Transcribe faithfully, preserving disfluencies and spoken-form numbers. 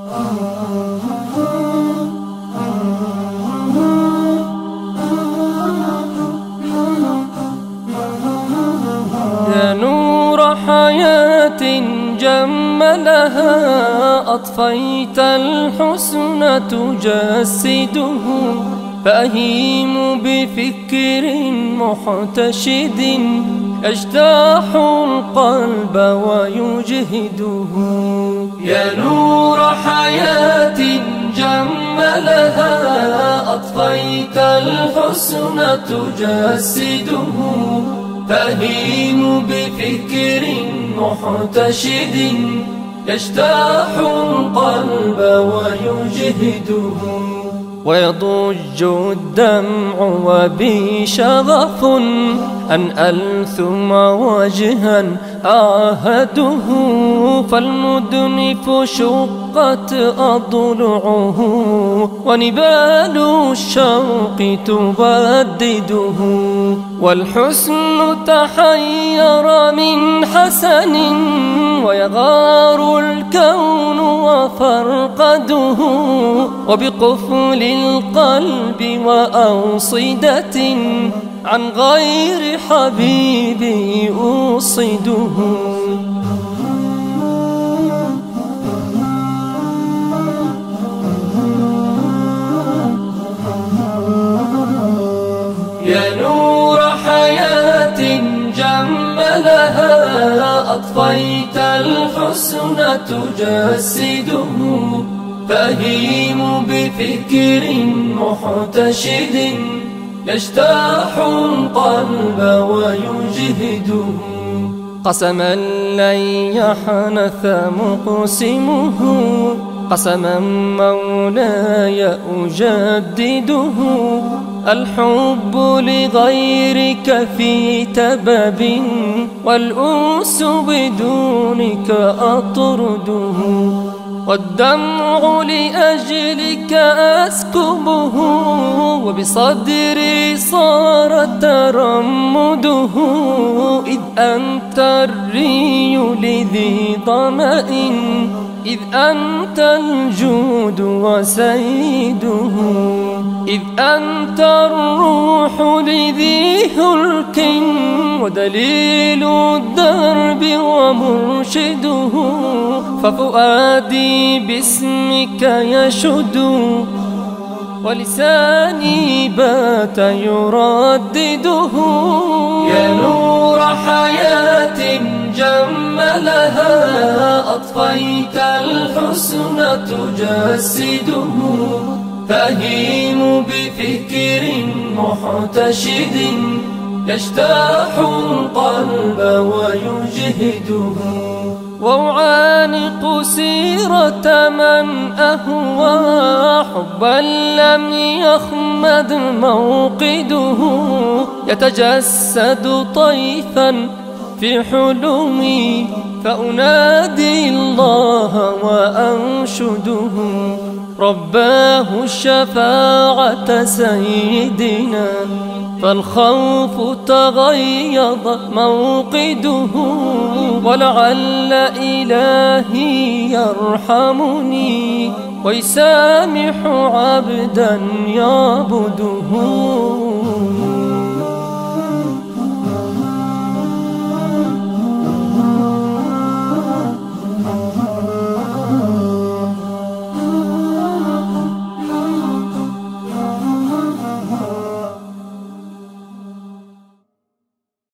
يا نور حياة جملها أطفيت الحسن تجسده، فأهيم بفكر محتشد يجتاح القلب ويجهده. يا نور حياة جملها أطفيت الحسن تجسده، فأهيم بفكر محتشد يجتاح القلب ويجهده. ويضج الدمع وبي شغف أن ألثم وجها أعهده، فالمدنف شقت أضلعه ونبال الشوق تبدده. والحسن تحير من حسن ويغار الكون وفرقده، وبقفل القلب وأوصدة عن غير حبيبي أوصده. يا نور حياة جملها أطفيت الحسن تجسده، فأهيم بفكر محتشد يجتاح القلب ويجهده. قسما لن يحنث مقسمه، قسما مولاي أجدده، الحب لغيرك في تبب والأنس بدونك أطرده. والدمع لأجلك أسكبه وبصدري صار ترمده، إذ أنت الري لذي ظمأ، إذ أنت الجود وسيده، إذ أنت الروح لذي هلك ودليل الدرب ومرشده. ففؤادي باسمك يشد ولساني بات يردده. يا نور حياة جملها أطفيت الحسن تجسده، فأهيم بفكر محتشد يجتاح القلب ويجهده. وأعانق سيرة من أهوى حبا لم يخمد موقده، يتجسد طيفا في حلمي فأنادي الله وأنشده. رباه الشفاعة سيدنا فالخوف تغيظ موقده، ولعل إلهي يرحمني ويسامح عبدا يعبده.